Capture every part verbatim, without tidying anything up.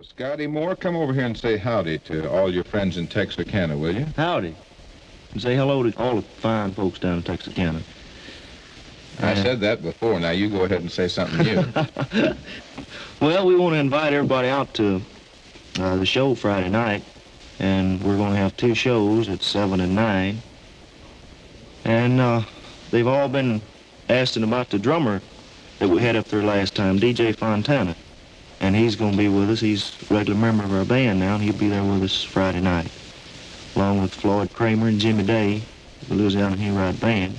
Scotty Moore, come over here and say howdy to all your friends in Texarkana, will you? Howdy. And say hello to all the fine folks down in Texarkana. I uh, said that before. Now you go ahead and say something new. Well, we want to invite everybody out to uh, the show Friday night. And we're going to have two shows at seven and nine. And uh, they've all been asking about the drummer that we had up there last time, D J Fontana. And he's going to be with us. He's a regular member of our band now, and he'll be there with us Friday night, along with Floyd Kramer and Jimmy Day, the Louisiana Hayride Band.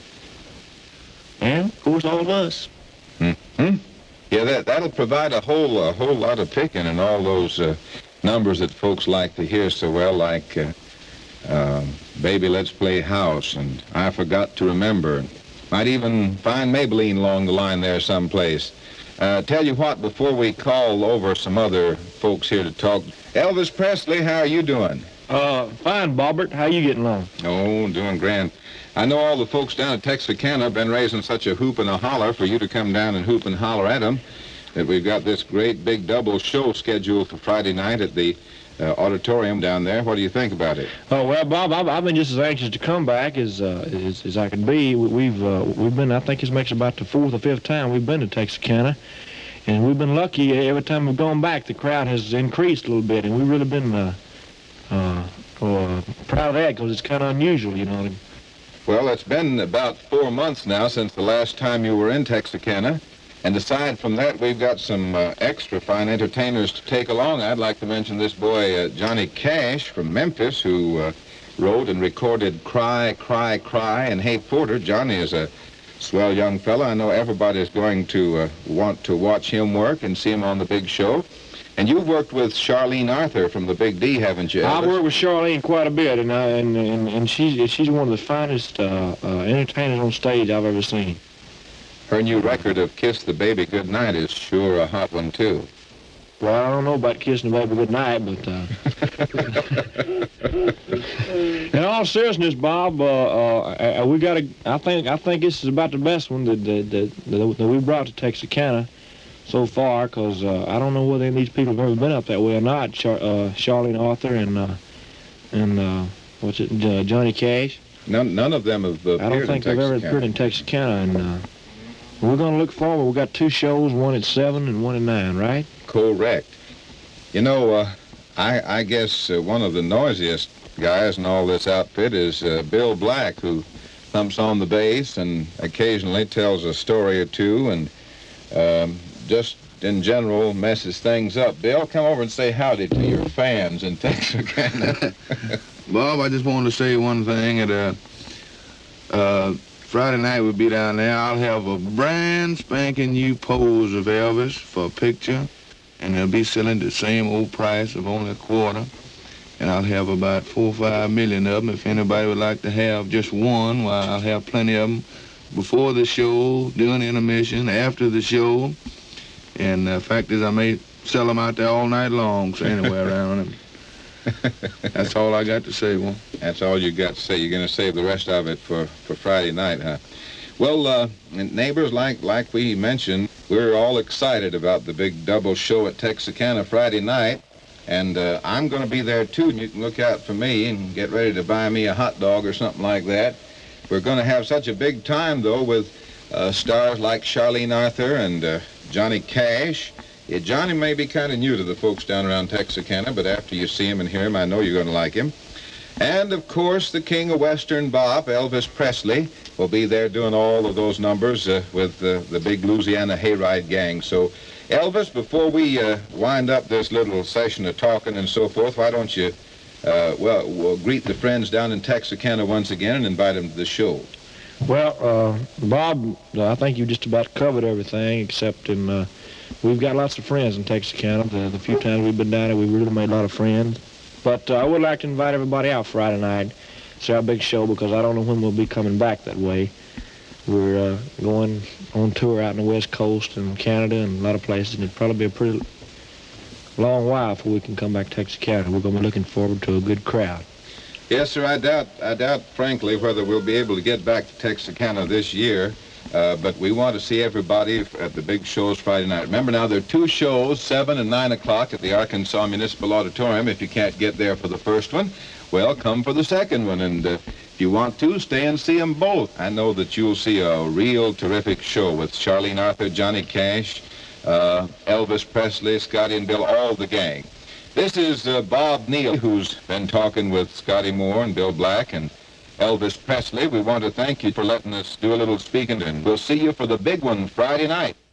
And, of course, all of us. Mm-hmm. Yeah, that, that'll provide a whole, a whole lot of picking and all those uh, numbers that folks like to hear so well, like uh, uh, Baby, Let's Play House, and I Forgot to Remember. Might even find Maybelline along the line there someplace. Uh, tell you what, before we call over some other folks here to talk, Elvis Presley, how are you doing? Uh, fine, Bobbert. How you getting along? Oh, doing grand. I know all the folks down at Texarkana have been raising such a hoop and a holler for you to come down and hoop and holler at them that we've got this great big double show scheduled for Friday night at the uh, auditorium down there. What do you think about it? Oh, well, Bob, I've, I've been just as anxious to come back as uh, as, as I can be. We've uh, we've been, I think this makes about the fourth or fifth time we've been to Texarkana, and we've been lucky. Every time we've gone back, the crowd has increased a little bit, and we've really been uh, uh, uh, proud of that because it's kind of unusual, you know. Well, it's been about four months now since the last time you were in Texarkana. And aside from that, we've got some uh, extra fine entertainers to take along. I'd like to mention this boy, uh, Johnny Cash from Memphis, who uh, wrote and recorded Cry, Cry, Cry, and Hey Porter. Johnny is a swell young fella. I know everybody's going to uh, want to watch him work and see him on the big show. And you've worked with Charlene Arthur from the Big D, haven't you, Elvis? I've worked with Charlene quite a bit, and I, and, and, and she's, she's one of the finest uh, uh, entertainers on stage I've ever seen. Her new record of Kiss the Baby Goodnight is sure a hot one, too. Well, I don't know about kissing the baby goodnight, but uh... in all seriousness, Bob, uh, uh, we got a. I think I think this is about the best one that that, that, that we brought to Texarkana so far, because uh, I don't know whether these people have ever been up that way or not. Char uh, Charlene Arthur and uh, and uh, what's it, uh, Johnny Cash. None none of them have appeared in Texarkana. I don't think they've ever appeared in Texarkana, and. Uh, We're going to look forward. We've got two shows, one at seven and one at nine, right? Correct. You know, uh, I, I guess uh, one of the noisiest guys in all this outfit is uh, Bill Black, who thumps on the bass and occasionally tells a story or two and um, just in general messes things up. Bill, come over and say howdy to your fans in Texarkana. Bob, I just wanted to say one thing. At, uh, uh, Friday night we'll be down there. I'll have a brand spanking new pose of Elvis for a picture, and they'll be selling the same old price of only a quarter. And I'll have about four or five million of them. If anybody would like to have just one, well, I'll have plenty of them before the show, during the intermission, after the show. And the fact is I may sell them out there all night long, so anywhere around them. That's all I got to say, well. That's all you got to say. You're going to save the rest of it for, for Friday night, huh? Well, uh, neighbors, like like we mentioned, we're all excited about the big double show at Texarkana Friday night. And uh, I'm going to be there, too, and you can look out for me and get ready to buy me a hot dog or something like that. We're going to have such a big time, though, with uh, stars like Charlene Arthur and uh, Johnny Cash. Yeah, Johnny may be kind of new to the folks down around Texarkana, but after you see him and hear him, I know you're going to like him. And, of course, the king of Western bop, Elvis Presley, will be there doing all of those numbers uh, with uh, the big Louisiana Hayride gang. So, Elvis, before we uh, wind up this little session of talking and so forth, why don't you, uh, well, we'll greet the friends down in Texarkana once again and invite them to the show. Well, uh, Bob, I think you just about covered everything except in... Uh, We've got lots of friends in Texarkana. The, the few times we've been down there, we've really made a lot of friends. But uh, I would like to invite everybody out Friday night. It's our big show because I don't know when we'll be coming back that way. We're uh, going on tour out in the West Coast and Canada and a lot of places, and it'll probably be a pretty long while before we can come back to Texarkana. We're going to be looking forward to a good crowd. Yes, sir. I doubt, I doubt, frankly, whether we'll be able to get back to Texarkana this year. Uh, but we want to see everybody at the big shows Friday night. Remember now, there are two shows, seven and nine o'clock at the Arkansas Municipal Auditorium. If you can't get there for the first one, well, come for the second one. And uh, if you want to, stay and see them both. I know that you'll see a real terrific show with Charlene Arthur, Johnny Cash, uh, Elvis Presley, Scotty and Bill, all the gang. This is uh, Bob Neal, who's been talking with Scotty Moore and Bill Black and Elvis Presley. We want to thank you for letting us do a little speaking, and we'll see you for the big one Friday night.